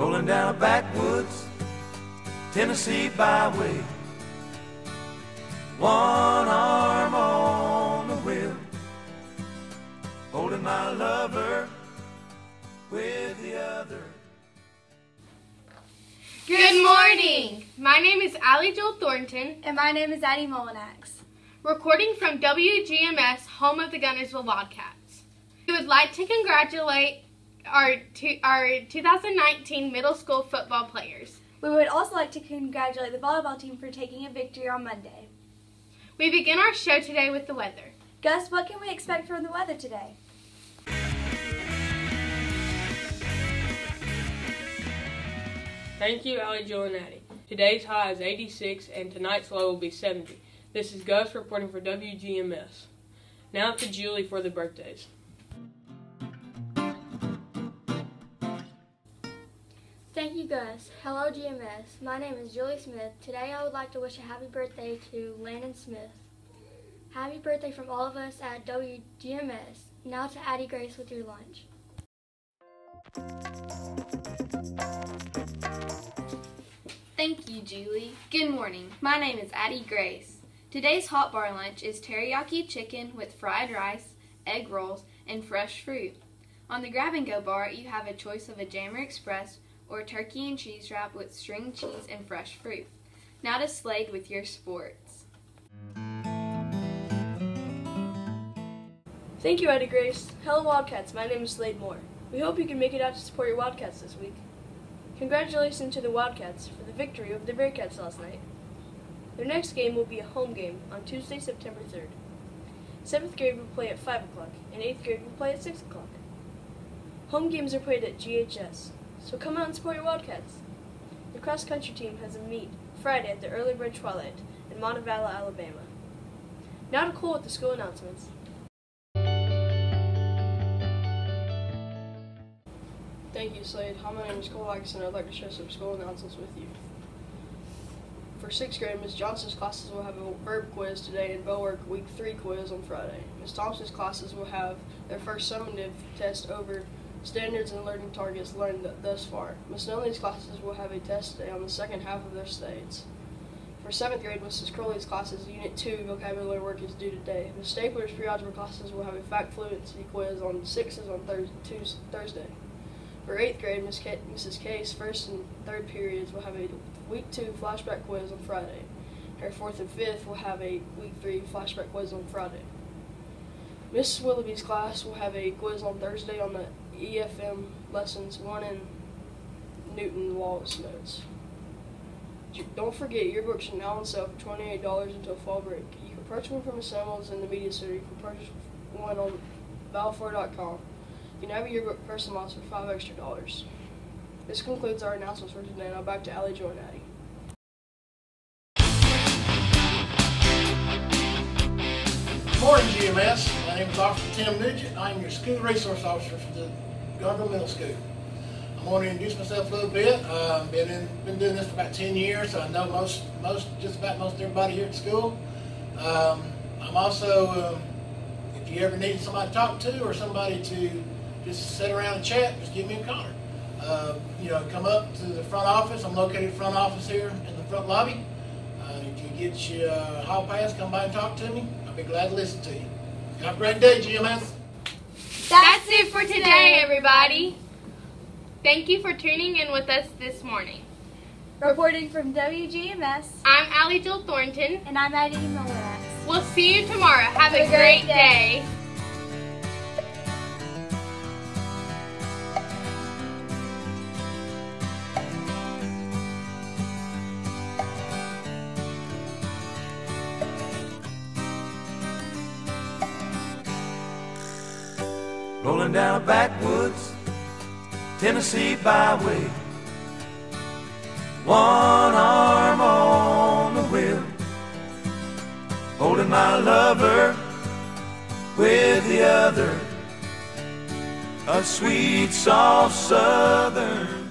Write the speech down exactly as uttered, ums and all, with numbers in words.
rolling down a backwoods Tennessee byway, one arm on the wheel, holding my lover with the other. Good morning! My name is Allie Joel Thornton. And my name is Addie Molinax. Recording from W G M S, home of the Guntersville Wildcats. We would like to congratulate our, two, our two thousand nineteen middle school football players. We would also like to congratulate the volleyball team for taking a victory on Monday. We begin our show today with the weather. Gus, what can we expect from the weather today? Thank you, Allie, Joel, and Addie. Today's high is eighty-six and tonight's low will be seventy. This is Gus reporting for W G M S. Now to Julie for the birthdays. Thank you, Gus. Hello, G M S. My name is Julie Smith. Today I would like to wish a happy birthday to Landon Smith. Happy birthday from all of us at W G M S. Now to Addie Grace with your lunch. Thank you, Julie. Good morning. My name is Addie Grace. Today's hot bar lunch is teriyaki chicken with fried rice, egg rolls, and fresh fruit. On the Grab and Go bar, you have a choice of a Jammer Express or turkey and cheese wrap with string cheese and fresh fruit. Now to Slade with your sports. Thank you, Addie Grace. Hello, Wildcats. My name is Slade Moore. We hope you can make it out to support your Wildcats this week. Congratulations to the Wildcats for the victory over the Bearcats last night. Their next game will be a home game on Tuesday, September third. seventh grade will play at five o'clock, and eighth grade will play at six o'clock. Home games are played at G H S, so come out and support your Wildcats. The cross-country team has a meet Friday at the Early Bird Twilight in Montevallo, Alabama. Now to Cole with the school announcements. Thank you, Slade. Hi, my name is Cole Atkinson. I'd like to share some school announcements with you. For sixth grade, Miz Johnson's classes will have a verb quiz today and Bowork Week three quiz on Friday. Miz Thompson's classes will have their first summative test over standards and learning targets learned th thus far. Miz Nunley's classes will have a test today on the second half of their states. For seventh grade, Missus Crowley's classes, Unit two vocabulary work is due today. Miz Stapler's pre-algebra classes will have a fact fluency quiz on sixes on thurs Thursday. For eighth grade, Miz K Missus Case first and third periods will have a week two flashback quiz on Friday. Her fourth and fifth will have a week three flashback quiz on Friday. Missus Willoughby's class will have a quiz on Thursday on the E F M lessons one and Newton Laws notes. Don't forget, yearbooks are now on sale for twenty-eight dollars until fall break. You can purchase one from Assembles in the Media Center. You can purchase one on Balfour dot com. You can have a yearbook personalized for five extra dollars. This concludes our announcements for today. Now back to Allie, Joel, and Addie. Good morning, G M S. My name is Officer Tim Nugent. I'm your school resource officer for the Guntersville Middle School. I'm going to introduce myself a little bit. I've um, been in, been doing this for about ten years, so I know most, most, just about most everybody here at school. Um, I'm also, um, if you ever need somebody to talk to or somebody to just sit around and chat, just give me a call. Uh, you know, come up to the front office. I'm located in the front office here in the front lobby. Uh, if you get your uh, hall pass, come by and talk to me. I'll be glad to listen to you. Have a great day, G M S. That's it for today, everybody. Thank you for tuning in with us this morning. Reporting from W G M S, I'm Allie Joel Thornton. and I'm Addie Molinax. We'll see you tomorrow. Have a great day. Rolling down a backwoods Tennessee byway, one arm on the wheel, holding my lover with the other, a sweet, soft southern